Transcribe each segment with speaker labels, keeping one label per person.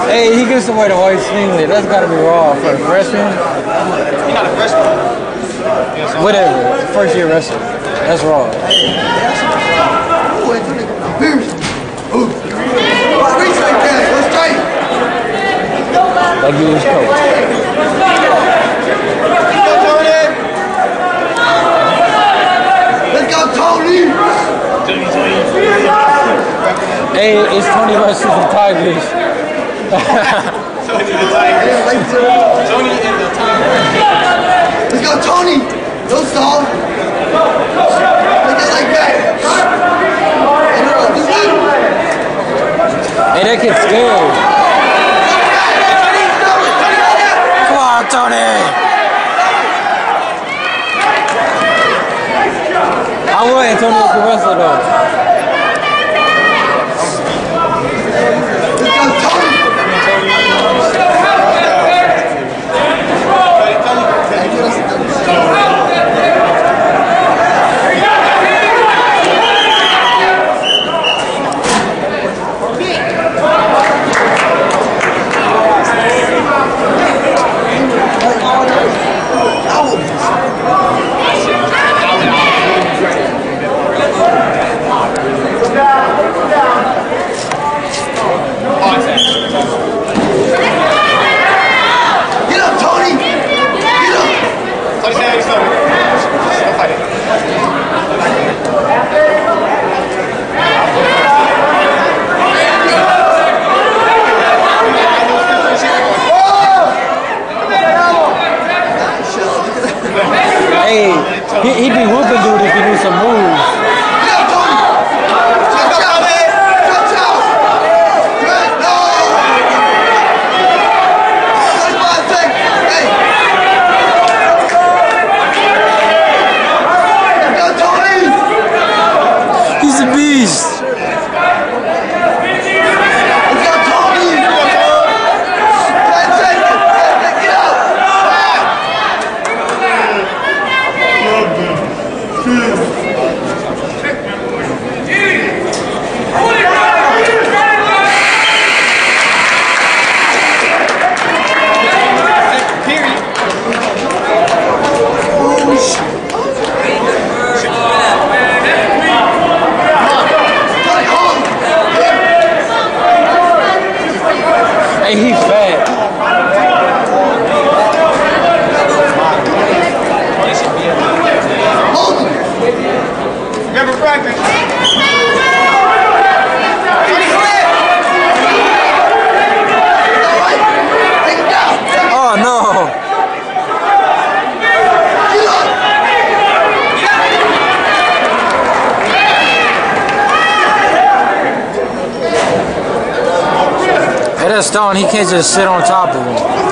Speaker 1: Hey, he gives away the white singlet. That's gotta be raw for a freshman.
Speaker 2: He's not a freshman.
Speaker 1: Whatever. First year wrestler. That's raw. Like you was coach.
Speaker 3: Let's go, Tony!
Speaker 1: Hey, it's Tony versus the Tigers.
Speaker 2: Tony the Tigers. Tony and the Tigers.
Speaker 3: Let's go, Tony! No stall! Make it like that!
Speaker 1: Hey, that kid's scared. Come on, Tony! I would Antonio could wrestle though. Hey, he'd be whooping dude if he knew some moves. He's a beast. Hey, he fat.
Speaker 2: Remember practice.
Speaker 1: Oh no. Hey, that's Stone. He can't just sit on top of him.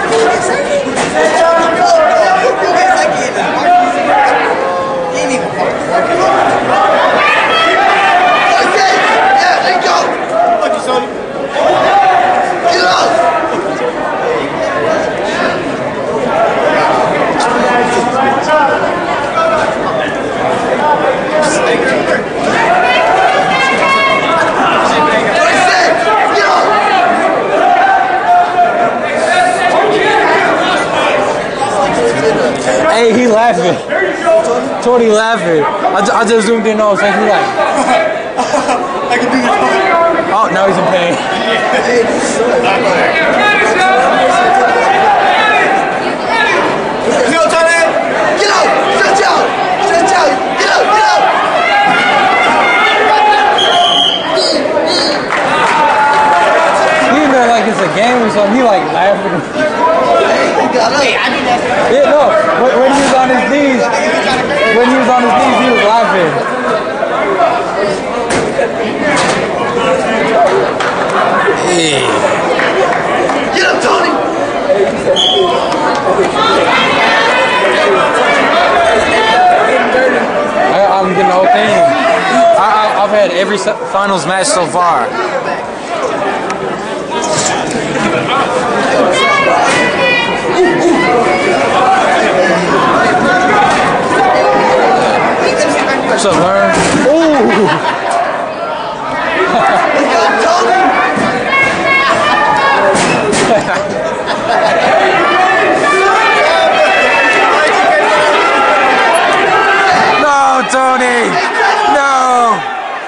Speaker 1: Hey, he laughing. Tony laughing. I just zoomed in on so he like.
Speaker 2: I can do this.
Speaker 1: Oh, now he's in pain.
Speaker 2: Yo, Tony!
Speaker 3: Get out! Stretch out! Stretch out! Get out! Get out!
Speaker 1: He know like it's a game or something. He like laughing. Yeah, no. When he was on his knees, he was laughing. Hey.
Speaker 3: Get up, Tony!
Speaker 1: I'm getting the whole thing. I've had every finals match so far. What's up, Vern? Ooh! No, Tony! No!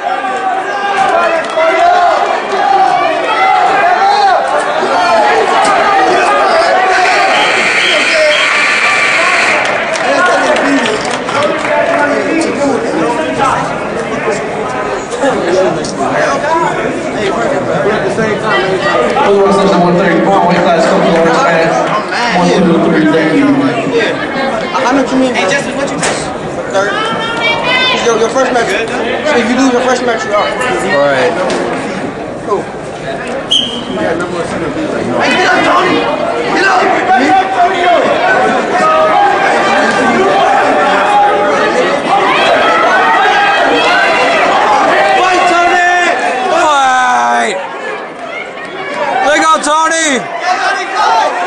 Speaker 4: Who wants this 130 pound weight class? Couple of fast. 1, 2, 3, thank you.
Speaker 3: I know what you mean, bro.
Speaker 2: Hey, Justin, what you just?
Speaker 3: Third. It's your first match. So if you lose your first match, you're out.
Speaker 1: Alright.
Speaker 3: Cool. Hey, get up, Tony! Get
Speaker 1: Fight! Let go, Tony!